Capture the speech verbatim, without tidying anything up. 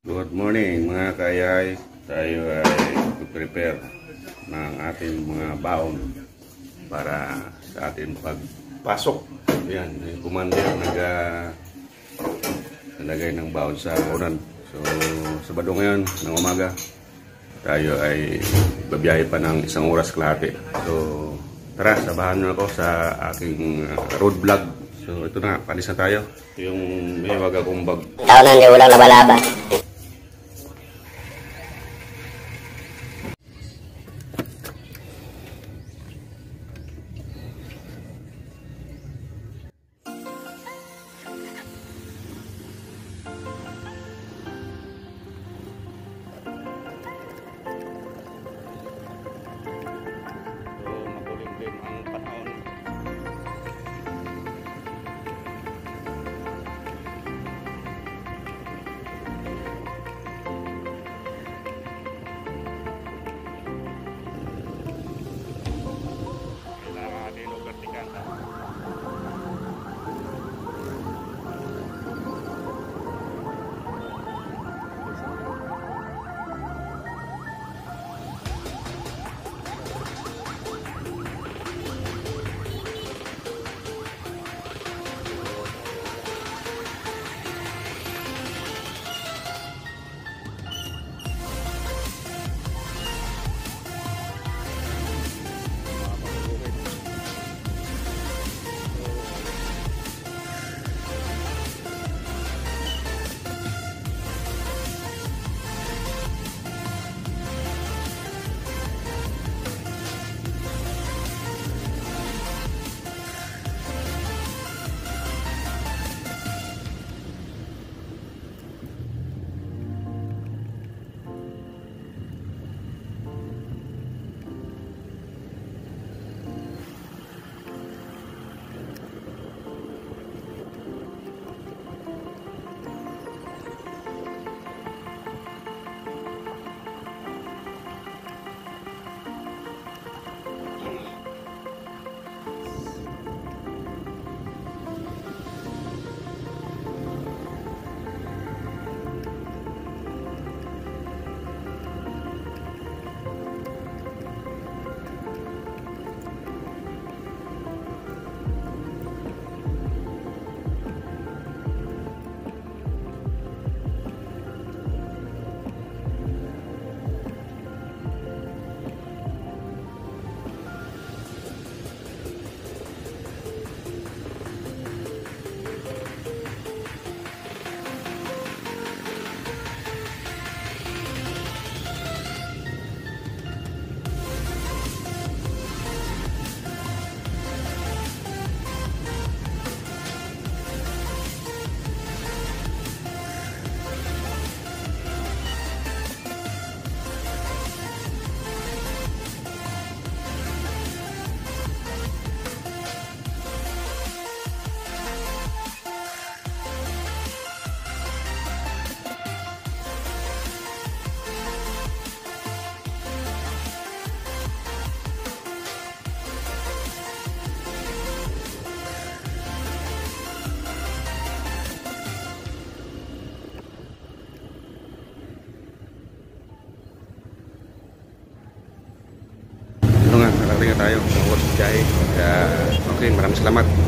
Good morning mga kayay. Tayo ay prepare ng ating mga baon para sa ating pagpasok. Yan, yung commander nag nalagay ng baon sa unan. So, Sabado ngayon ng umaga, tayo ay babiyahe pa ng isang oras kalahati. So, tara, sabahan nyo ako sa aking uh, road vlog. So, ito na, palis na tayo. Yung may wag akong bag. Tao na, hindi walang laban-laban. Ito nga, nakarating na tayo sa oras biyahe. Kaya, okay, maraming salamat.